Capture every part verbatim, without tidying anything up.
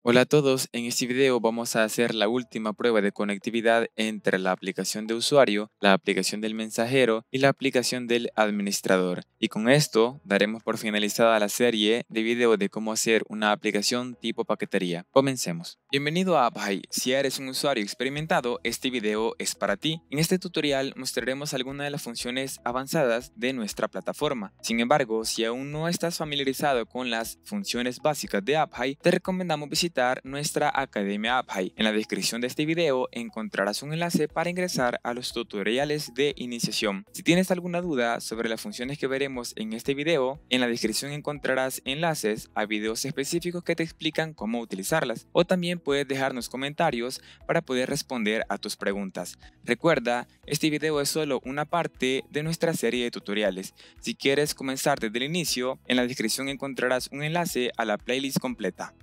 Hola a todos, en este video vamos a hacer la última prueba de conectividad entre la aplicación de usuario, la aplicación del mensajero y la aplicación del administrador. Y con esto daremos por finalizada la serie de video de cómo hacer una aplicación tipo paquetería. Comencemos. Bienvenido a AppHai. Si eres un usuario experimentado, este video es para ti. En este tutorial mostraremos algunas de las funciones avanzadas de nuestra plataforma. Sin embargo, si aún no estás familiarizado con las funciones básicas de AppHai, te recomendamos visitar nuestra Academia AppHai. En la descripción de este video encontrarás un enlace para ingresar a los tutoriales de iniciación. Si tienes alguna duda sobre las funciones que veremos en este video, en la descripción encontrarás enlaces a videos específicos que te explican cómo utilizarlas, o también puedes dejarnos comentarios para poder responder a tus preguntas. Recuerda, este video es solo una parte de nuestra serie de tutoriales. Si quieres comenzar desde el inicio, en la descripción encontrarás un enlace a la playlist completa.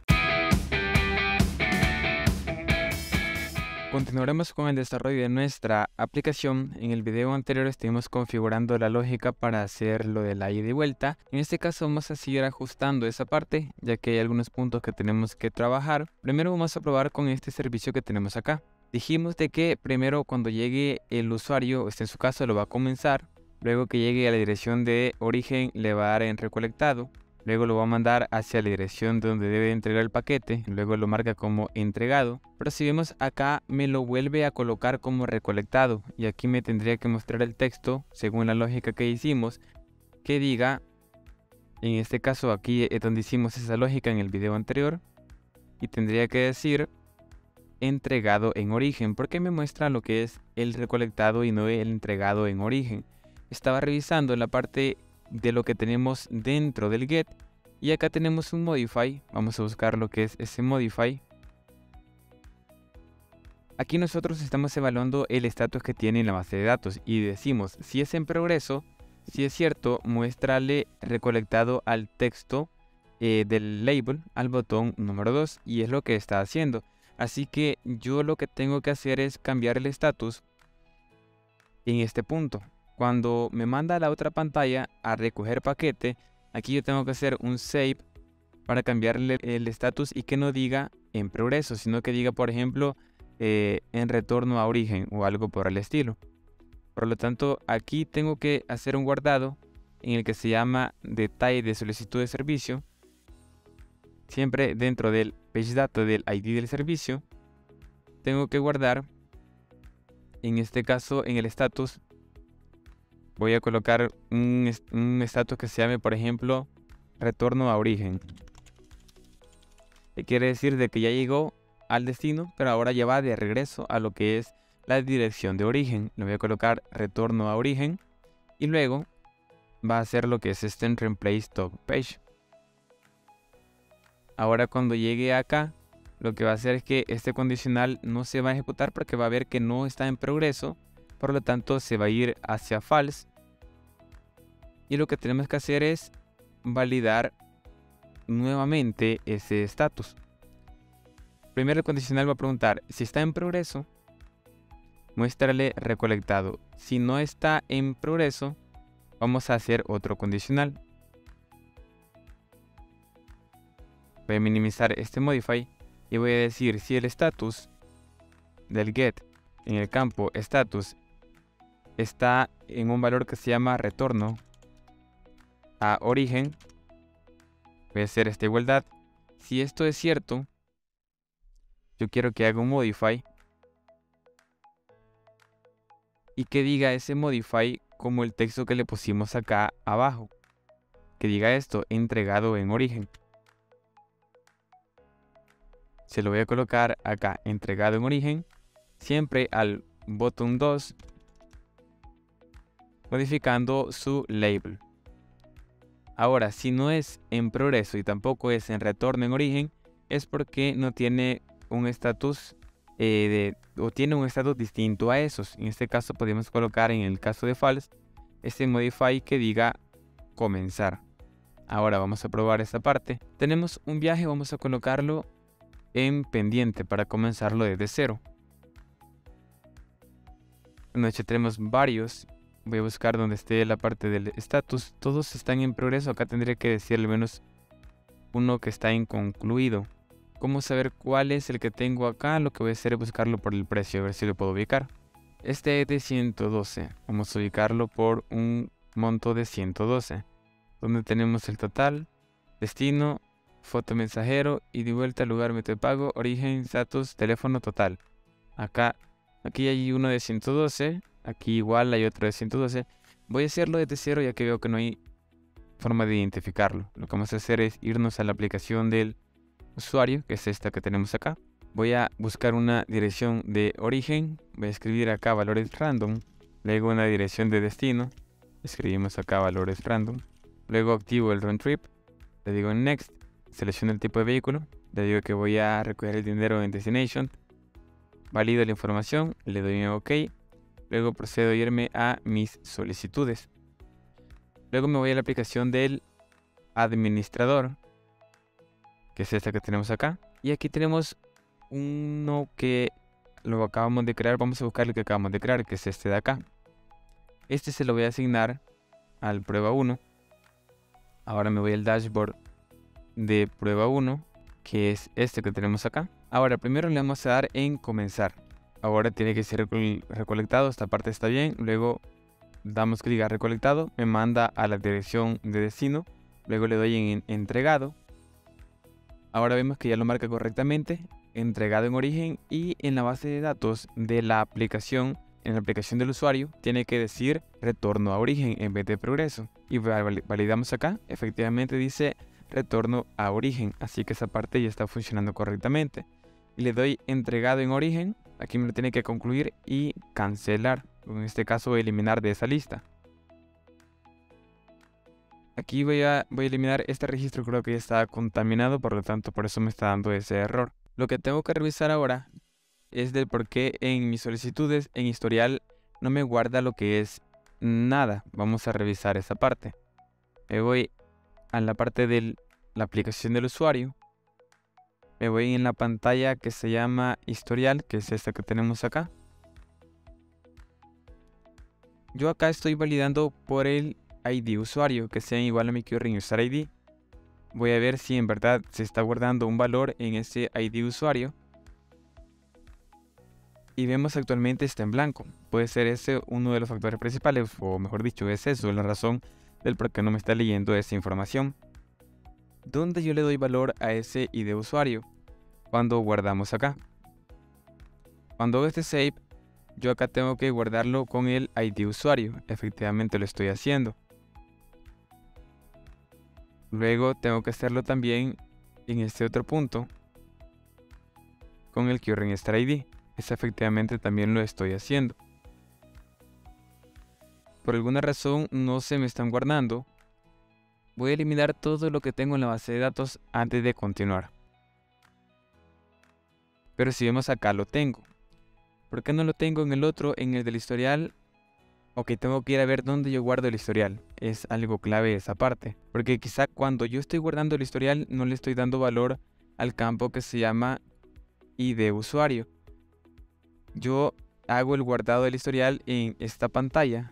Continuaremos con el desarrollo de nuestra aplicación. En el video anterior estuvimos configurando la lógica para hacer lo de la ida y vuelta. En este caso vamos a seguir ajustando esa parte, ya que hay algunos puntos que tenemos que trabajar. Primero vamos a probar con este servicio que tenemos acá. Dijimos de que primero cuando llegue el usuario, este en su caso lo va a comenzar. Luego que llegue a la dirección de origen le va a dar en recolectado. Luego lo va a mandar hacia la dirección donde debe entregar el paquete, luego lo marca como entregado. Pero si vemos acá me lo vuelve a colocar como recolectado y aquí me tendría que mostrar el texto según la lógica que hicimos que diga, en este caso aquí es donde hicimos esa lógica en el video anterior, y tendría que decir entregado en origen, porque me muestra lo que es el recolectado y no el entregado en origen. Estaba revisando la parte de lo que tenemos dentro del get y acá tenemos un modify. Vamos a buscar lo que es ese modify. Aquí nosotros estamos evaluando el estatus que tiene en la base de datos y decimos si es en progreso, si es cierto, muéstrale recolectado al texto eh, del label al botón número dos, y es lo que está haciendo. Así que yo lo que tengo que hacer es cambiar el estatus en este punto. Cuando me manda a la otra pantalla a recoger paquete, aquí yo tengo que hacer un save para cambiarle el estatus y que no diga en progreso, sino que diga, por ejemplo, eh, en retorno a origen o algo por el estilo. Por lo tanto, aquí tengo que hacer un guardado en el que se llama detalle de solicitud de servicio, siempre dentro del page data del I D del servicio. Tengo que guardar, en este caso, en el estatus. Voy a colocar un estatus que se llame, por ejemplo, retorno a origen. Que quiere decir de que ya llegó al destino, pero ahora ya va de regreso a lo que es la dirección de origen. Le voy a colocar retorno a origen y luego va a hacer lo que es este replace top page. Ahora cuando llegue acá, lo que va a hacer es que este condicional no se va a ejecutar porque va a ver que no está en progreso. Por lo tanto se va a ir hacia false. Y lo que tenemos que hacer es validar nuevamente ese estatus. Primero el condicional va a preguntar si está en progreso, muéstrale recolectado. Si no está en progreso, vamos a hacer otro condicional. Voy a minimizar este modify y voy a decir si el estatus del get en el campo status está en un valor que se llama retorno a origen, voy a hacer esta igualdad. Si esto es cierto, yo quiero que haga un modify y que diga ese modify como el texto que le pusimos acá abajo, que diga esto, entregado en origen. Se lo voy a colocar acá, entregado en origen, siempre al botón dos, modificando su label. Ahora, si no es en progreso y tampoco es en retorno en origen, es porque no tiene un estatus eh, de, o tiene un estatus distinto a esos. En este caso podemos colocar, en el caso de false, este modify que diga comenzar. Ahora vamos a probar esta parte. Tenemos un viaje, vamos a colocarlo en pendiente para comenzarlo desde cero. Bueno, de hecho tenemos varios. Voy a buscar donde esté la parte del estatus. Todos están en progreso. Acá tendría que decir al menos uno que está inconcluido. ¿Cómo saber cuál es el que tengo acá? Lo que voy a hacer es buscarlo por el precio, a ver si lo puedo ubicar. Este es de ciento doce. Vamos a ubicarlo por un monto de ciento doce. Donde tenemos el total, destino, foto mensajero y de vuelta al lugar método de pago, origen, status, teléfono total. Acá, aquí hay uno de ciento doce. Aquí igual hay otro de ciento doce. Voy a hacerlo desde cero ya que veo que no hay forma de identificarlo. Lo que vamos a hacer es irnos a la aplicación del usuario, que es esta que tenemos acá. Voy a buscar una dirección de origen. Voy a escribir acá valores random. Luego una dirección de destino. Escribimos acá valores random. Luego activo el round trip. Le digo en next. Selecciono el tipo de vehículo. Le digo que voy a recoger el dinero en destination. Valido la información. Le doy en OK. Luego procedo a irme a mis solicitudes. Luego me voy a la aplicación del administrador, que es esta que tenemos acá. Y aquí tenemos uno que lo acabamos de crear. Vamos a buscar el que acabamos de crear, que es este de acá. Este se lo voy a asignar al prueba uno. Ahora me voy al dashboard de prueba uno, que es este que tenemos acá. Ahora primero le vamos a dar en comenzar. Ahora tiene que ser recolectado, esta parte está bien. Luego damos clic a recolectado, me manda a la dirección de destino. Luego le doy en entregado. Ahora vemos que ya lo marca correctamente, entregado en origen, y en la base de datos de la aplicación, en la aplicación del usuario, tiene que decir retorno a origen en vez de progreso. Y validamos acá, efectivamente dice retorno a origen, así que esa parte ya está funcionando correctamente. Y le doy entregado en origen, aquí me lo tiene que concluir y cancelar, en este caso voy a eliminar de esa lista. Aquí voy a, voy a eliminar este registro, creo que ya está contaminado, por lo tanto por eso me está dando ese error. Lo que tengo que revisar ahora es del por qué en mis solicitudes, en historial, no me guarda lo que es nada. Vamos a revisar esa parte. Me voy a la parte de la aplicación del usuario. Me voy en la pantalla que se llama historial, que es esta que tenemos acá. Yo acá estoy validando por el I D usuario, que sea igual a mi current user I D. Voy a ver si en verdad se está guardando un valor en ese I D usuario. Y vemos actualmente está en blanco. Puede ser ese uno de los factores principales, o mejor dicho, es eso la razón del por qué no me está leyendo esa información. ¿Dónde yo le doy valor a ese I D usuario? Cuando guardamos acá. Cuando hago este save, yo acá tengo que guardarlo con el I D usuario. Efectivamente lo estoy haciendo. Luego tengo que hacerlo también en este otro punto con el current user I D. Eso efectivamente también lo estoy haciendo. Por alguna razón no se me están guardando. Voy a eliminar todo lo que tengo en la base de datos antes de continuar. Pero si vemos acá lo tengo. ¿Por qué no lo tengo en el otro, en el del historial? Ok, tengo que ir a ver dónde yo guardo el historial. Es algo clave esa parte. Porque quizá cuando yo estoy guardando el historial no le estoy dando valor al campo que se llama I D usuario. Yo hago el guardado del historial en esta pantalla,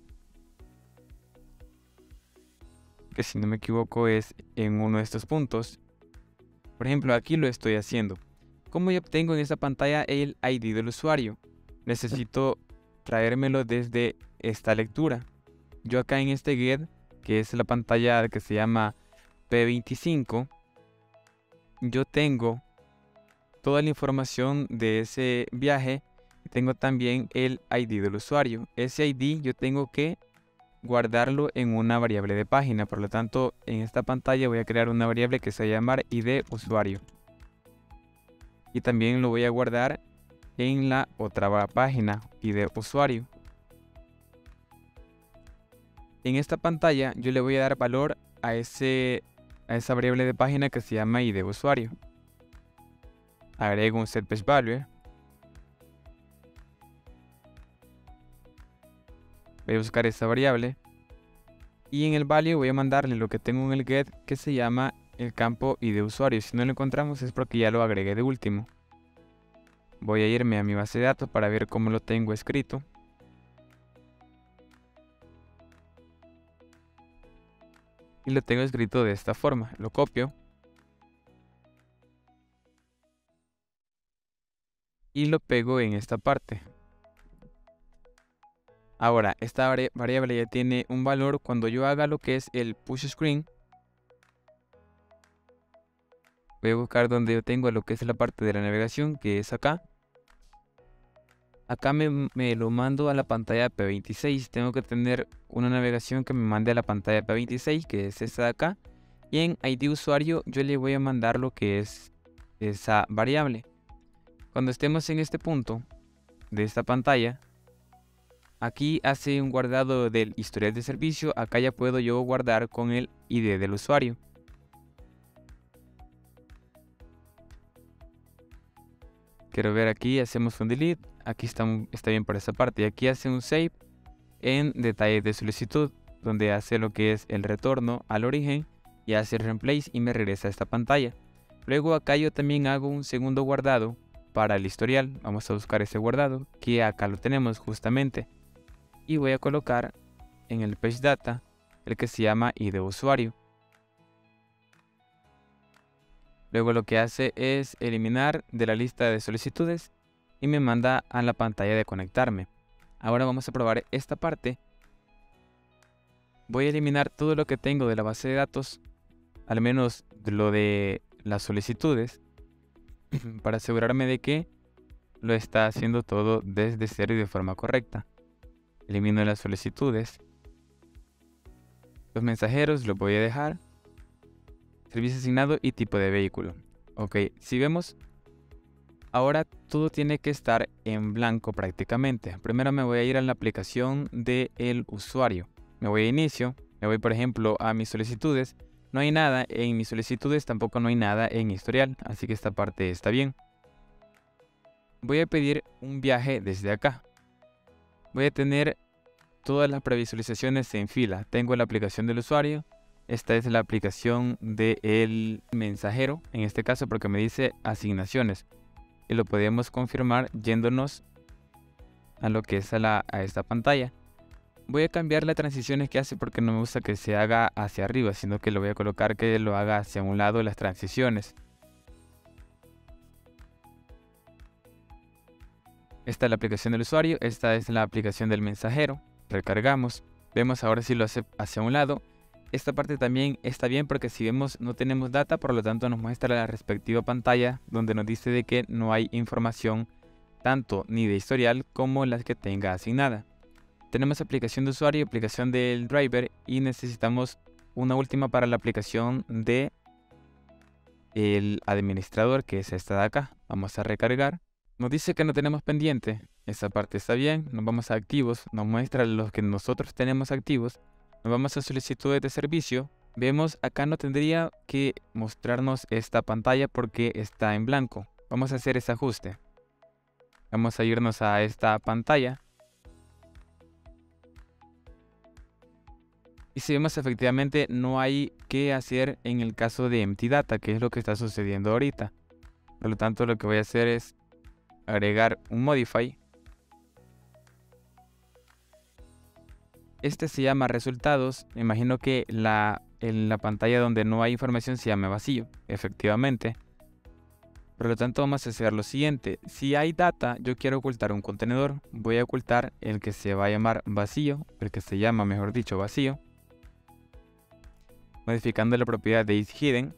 que si no me equivoco es en uno de estos puntos. Por ejemplo, aquí lo estoy haciendo. ¿Cómo yo obtengo en esta pantalla el I D del usuario? Necesito traérmelo desde esta lectura. Yo acá en este get, que es la pantalla que se llama P veinticinco, yo tengo toda la información de ese viaje. Tengo también el I D del usuario. Ese I D yo tengo que guardarlo en una variable de página. Por lo tanto, en esta pantalla voy a crear una variable que se va a llamar I D usuario. Y también lo voy a guardar en la otra página, I D usuario. En esta pantalla yo le voy a dar valor a, ese, a esa variable de página que se llama I D usuario. Agrego un setPageValue. Voy a buscar esa variable y en el value voy a mandarle lo que tengo en el get, que se llama el campo I D usuario. Si no lo encontramos es porque ya lo agregué de último. Voy a irme a mi base de datos para ver cómo lo tengo escrito. Y lo tengo escrito de esta forma. Lo copio. y lo pego en esta parte. Ahora, esta vari variable ya tiene un valor. Cuando yo haga lo que es el push screen, voy a buscar donde yo tengo lo que es la parte de la navegación, que es acá. Acá me, me lo mando a la pantalla P veintiséis. Tengo que tener una navegación que me mande a la pantalla P veintiséis, que es esta de acá. Y en I D usuario yo le voy a mandar lo que es esa variable. Cuando estemos en este punto de esta pantalla, aquí hace un guardado del historial de servicio. Acá ya puedo yo guardar con el I D del usuario. Quiero ver aquí, hacemos un delete. Aquí está, está bien por esa parte. Y aquí hace un save en detalles de solicitud, donde hace lo que es el retorno al origen y hace el replace y me regresa a esta pantalla. Luego acá yo también hago un segundo guardado para el historial. Vamos a buscar ese guardado, que acá lo tenemos justamente. Y voy a colocar en el page data el que se llama I D usuario. Luego lo que hace es eliminar de la lista de solicitudes y me manda a la pantalla de conectarme. Ahora vamos a probar esta parte. Voy a eliminar todo lo que tengo de la base de datos, al menos lo de las solicitudes, para asegurarme de que lo está haciendo todo desde cero y de forma correcta. Elimino las solicitudes. Los mensajeros los voy a dejar. Servicio asignado y tipo de vehículo. Ok, si vemos, ahora todo tiene que estar en blanco prácticamente. Primero me voy a ir a la aplicación del usuario. Me voy a inicio, me voy por ejemplo a mis solicitudes. No hay nada en mis solicitudes, tampoco no hay nada en historial, así que esta parte está bien. Voy a pedir un viaje desde acá. Voy a tener todas las previsualizaciones en fila. Tengo la aplicación del usuario. Esta es la aplicación del mensajero, en este caso porque me dice asignaciones. Y lo podemos confirmar yéndonos a lo que es a, la, a esta pantalla. Voy a cambiar las transiciones que hace porque no me gusta que se haga hacia arriba, sino que lo voy a colocar que lo haga hacia un lado las transiciones. Esta es la aplicación del usuario, esta es la aplicación del mensajero. Recargamos, vemos ahora si lo hace hacia un lado. Esta parte también está bien porque si vemos no tenemos data, por lo tanto nos muestra la respectiva pantalla donde nos dice de que no hay información tanto ni de historial como las que tenga asignada. Tenemos aplicación de usuario, aplicación del driver y necesitamos una última para la aplicación de el administrador, que es esta de acá. Vamos a recargar. Nos dice que no tenemos pendiente, esa parte está bien. Nos vamos a activos, nos muestra los que nosotros tenemos activos. Nos vamos a solicitudes de servicio. Vemos acá no tendría que mostrarnos esta pantalla porque está en blanco. Vamos a hacer ese ajuste. Vamos a irnos a esta pantalla. Y si vemos efectivamente no hay que hacer en el caso de empty data, que es lo que está sucediendo ahorita. Por lo tanto lo que voy a hacer es agregar un modify. Este se llama resultados. Me imagino que la, en la pantalla donde no hay información se llama vacío, efectivamente. Por lo tanto vamos a hacer lo siguiente. Si hay data, yo quiero ocultar un contenedor. Voy a ocultar el que se va a llamar vacío, el que se llama, mejor dicho, vacío. Modificando la propiedad de isHidden.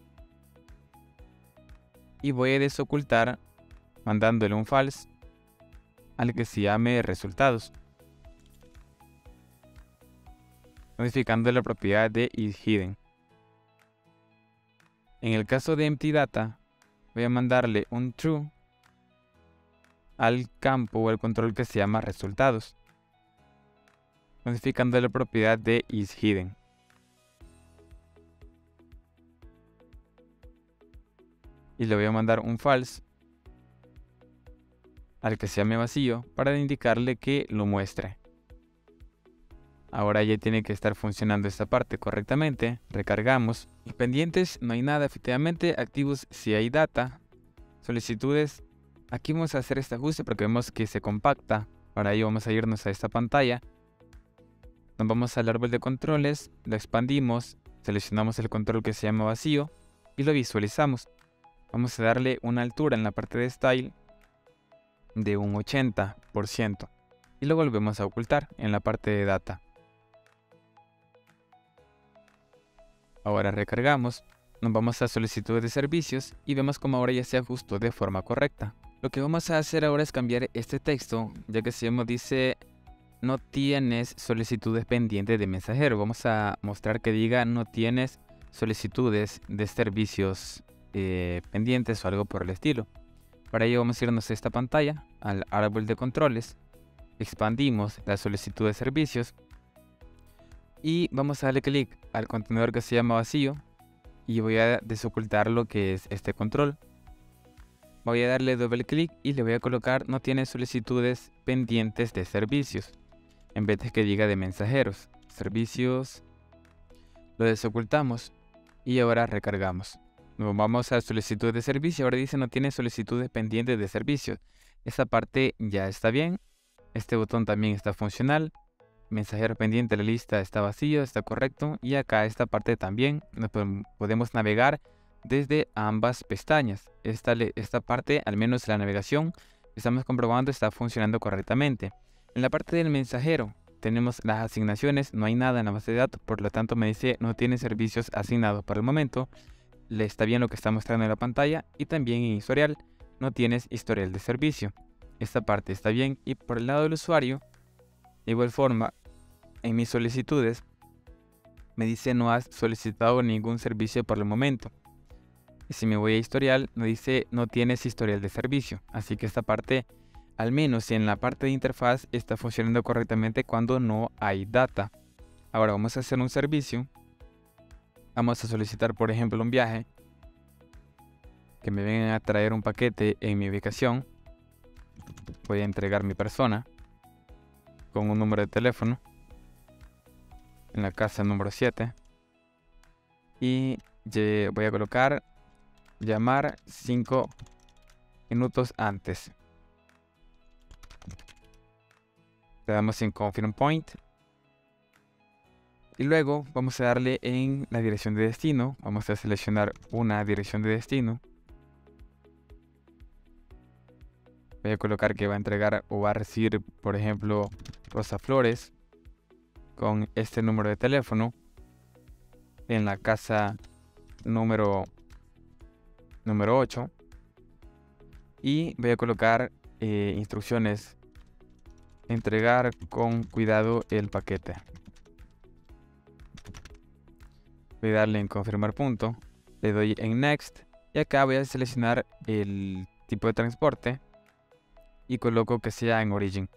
Y voy a desocultar mandándole un false al que se llame resultados. Modificando la propiedad de isHidden. En el caso de empty data, voy a mandarle un true al campo o al control que se llama resultados. Modificando la propiedad de isHidden. Y le voy a mandar un false al que se llame vacío para indicarle que lo muestre. Ahora ya tiene que estar funcionando esta parte correctamente. Recargamos. Pendientes, no hay nada efectivamente. Activos, si hay data. Solicitudes. Aquí vamos a hacer este ajuste porque vemos que se compacta. Para ello vamos a irnos a esta pantalla. Nos vamos al árbol de controles. Lo expandimos. Seleccionamos el control que se llama vacío. Y lo visualizamos. Vamos a darle una altura en la parte de style. de un ochenta por ciento y lo volvemos a ocultar en la parte de data. Ahora recargamos, nos vamos a solicitudes de servicios y vemos como ahora ya se ajustó de forma correcta. Lo que vamos a hacer ahora es cambiar este texto, ya que si nos dice no tienes solicitudes pendientes de mensajero, vamos a mostrar que diga no tienes solicitudes de servicios eh, pendientes o algo por el estilo. Para ello vamos a irnos a esta pantalla, al árbol de controles, expandimos la solicitud de servicios y vamos a darle clic al contenedor que se llama vacío y voy a desocultar lo que es este control. Voy a darle doble clic y le voy a colocar no tiene solicitudes pendientes de servicios en vez de que diga de mensajeros. Servicios, lo desocultamos y ahora recargamos. Nos vamos a solicitud de servicio, ahora dice no tiene solicitudes pendientes de servicios. Esta parte ya está bien, este botón también está funcional. Mensajero pendiente, la lista está vacío, está correcto. Y acá esta parte también nos podemos navegar desde ambas pestañas. Esta, esta parte, al menos la navegación, estamos comprobando está funcionando correctamente. En la parte del mensajero tenemos las asignaciones, no hay nada en la base de datos, por lo tanto me dice no tiene servicios asignados por el momento. Le está bien lo que está mostrando en la pantalla y también en historial no tienes historial de servicio. Esta parte está bien y por el lado del usuario, de igual forma, en mis solicitudes me dice no has solicitado ningún servicio por el momento. Y si me voy a historial, me dice no tienes historial de servicio. Así que esta parte, al menos en la parte de interfaz, está funcionando correctamente cuando no hay data. Ahora vamos a hacer un servicio. Vamos a solicitar, por ejemplo, un viaje. Que me vengan a traer un paquete en mi ubicación. Voy a entregar mi persona con un número de teléfono en la casa número siete y voy a colocar llamar cinco minutos antes. Le damos en Confirm Point y luego vamos a darle en la dirección de destino. Vamos a seleccionar una dirección de destino. Voy a colocar que va a entregar o va a recibir, por ejemplo, Rosa Flores con este número de teléfono en la casa número número ocho y voy a colocar eh, instrucciones: entregar con cuidado el paquete. Voy a darle en confirmar punto, le doy en next y acá voy a seleccionar el tipo de transporte y coloco que sea en origen.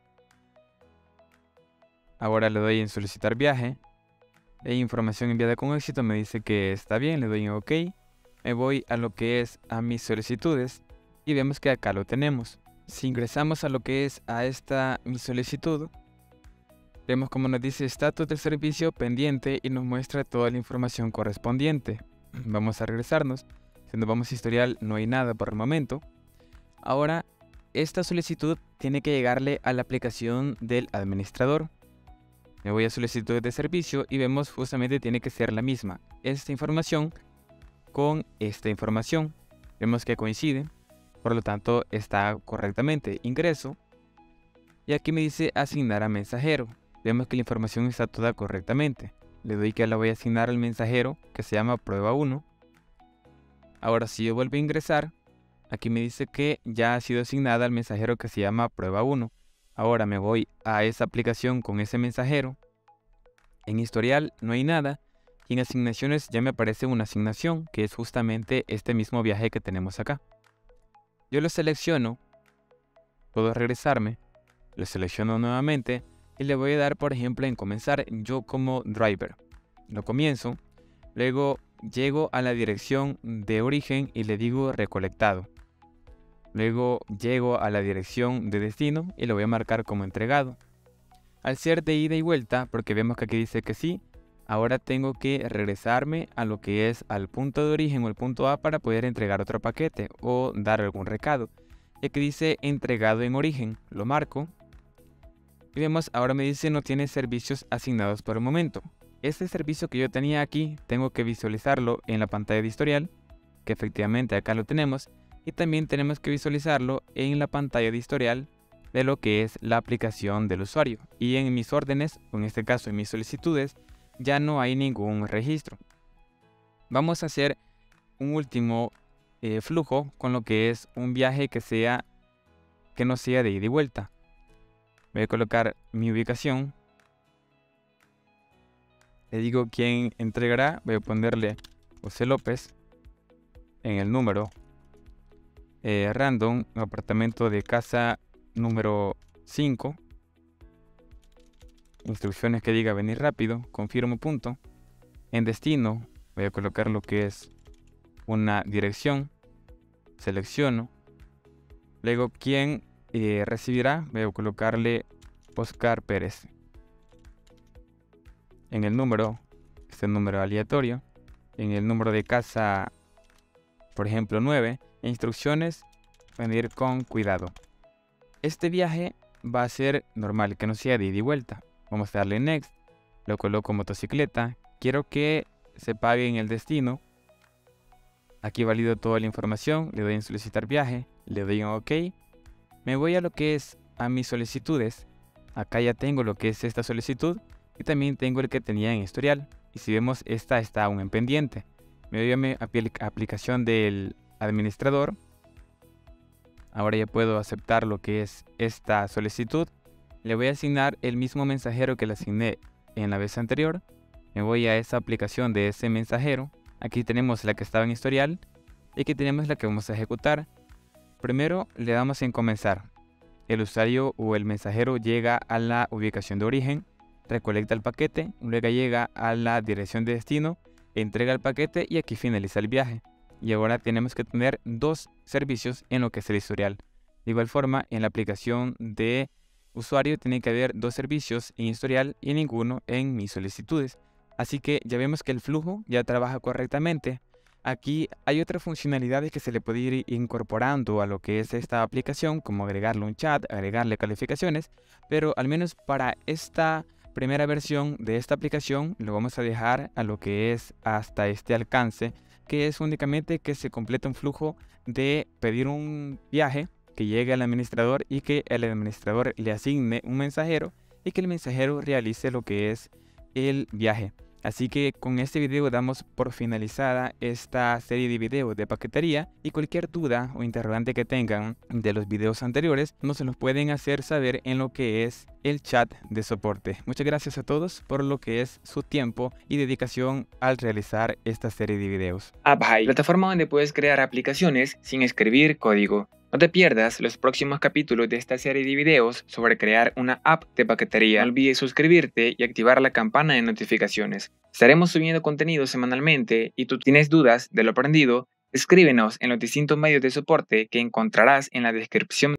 Ahora le doy en solicitar viaje e información enviada con éxito, me dice que está bien, le doy en OK. Me voy a lo que es a mis solicitudes y vemos que acá lo tenemos. Si ingresamos a lo que es a esta mi solicitud, vemos como nos dice estatus del servicio pendiente y nos muestra toda la información correspondiente. Vamos a regresarnos. Si nos vamos a historial, no hay nada por el momento. Ahora, esta solicitud tiene que llegarle a la aplicación del administrador. Me voy a solicitudes de servicio y vemos justamente tiene que ser la misma. Esta información con esta información. Vemos que coincide, por lo tanto está correctamente. Ingreso y aquí me dice asignar a mensajero. Vemos que la información está toda correctamente. Le doy que la voy a asignar al mensajero que se llama prueba uno. Ahora si yo vuelvo a ingresar, aquí me dice que ya ha sido asignada al mensajero que se llama prueba uno. Ahora me voy a esa aplicación con ese mensajero. En historial no hay nada. Y en asignaciones ya me aparece una asignación que es justamente este mismo viaje que tenemos acá. Yo lo selecciono. Puedo regresarme. Lo selecciono nuevamente. Y le voy a dar, por ejemplo, en comenzar yo como driver. Lo comienzo. Luego llego a la dirección de origen y le digo recolectado. Luego llego a la dirección de destino y lo voy a marcar como entregado. Al ser de ida y vuelta, porque vemos que aquí dice que sí, ahora tengo que regresarme a lo que es al punto de origen o el punto A para poder entregar otro paquete o dar algún recado. Y aquí dice entregado en origen, lo marco. Y vemos, ahora me dice no tiene servicios asignados por el momento. Este servicio que yo tenía aquí, tengo que visualizarlo en la pantalla de historial, que efectivamente acá lo tenemos. y también tenemos que visualizarlo en la pantalla de historial de lo que es la aplicación del usuario. Y en mis órdenes, o en este caso en mis solicitudes, ya no hay ningún registro. Vamos a hacer un último eh, flujo con lo que es un viaje que sea que no sea de ida y vuelta. Voy a colocar mi ubicación. Le digo quién entregará. Voy a ponerle José López en el número eh, random, apartamento de casa número cinco. Instrucciones que diga venir rápido. Confirmo punto. En destino voy a colocar lo que es una dirección. Selecciono. Luego quién eh, recibirá. Voy a colocarle Oscar Pérez. En el número, este número aleatorio. En el número de casa, por ejemplo nueve. Instrucciones, venir con cuidado. Este viaje va a ser normal, que no sea de ida y vuelta. Vamos a darle next. Lo coloco motocicleta. Quiero que se pague en el destino. Aquí valido toda la información. Le doy en solicitar viaje. Le doy en OK. Me voy a lo que es a mis solicitudes. Acá ya tengo lo que es esta solicitud. Y también tengo el que tenía en historial. Y si vemos, esta está aún en pendiente. Me voy a mi apl- aplicación del administrador. Ahora ya puedo aceptar lo que es esta solicitud. Le voy a asignar el mismo mensajero que le asigné en la vez anterior. Me voy a esa aplicación de ese mensajero. Aquí tenemos la que estaba en historial. Y aquí tenemos la que vamos a ejecutar. Primero le damos en comenzar. El usuario o el mensajero llega a la ubicación de origen, recolecta el paquete, luego llega a la dirección de destino, entrega el paquete y aquí finaliza el viaje. Y ahora tenemos que tener dos servicios en lo que es el historial. De igual forma, en la aplicación de usuario tiene que haber dos servicios en historial y ninguno en mis solicitudes. Así que ya vemos que el flujo ya trabaja correctamente. Aquí hay otras funcionalidades que se le puede ir incorporando a lo que es esta aplicación, como agregarle un chat, agregarle calificaciones, pero al menos para esta primera versión de esta aplicación lo vamos a dejar a lo que es hasta este alcance, que es únicamente que se complete un flujo de pedir un viaje, que llegue al administrador y que el administrador le asigne un mensajero y que el mensajero realice lo que es el viaje. Así que con este video damos por finalizada esta serie de videos de paquetería, y cualquier duda o interrogante que tengan de los videos anteriores nos los pueden hacer saber en lo que es el chat de soporte. Muchas gracias a todos por lo que es su tiempo y dedicación al realizar esta serie de videos. AppHai, plataforma donde puedes crear aplicaciones sin escribir código. No te pierdas los próximos capítulos de esta serie de videos sobre crear una app de paquetería. No olvides suscribirte y activar la campana de notificaciones. Estaremos subiendo contenido semanalmente y tú tienes dudas de lo aprendido, escríbenos en los distintos medios de soporte que encontrarás en la descripción.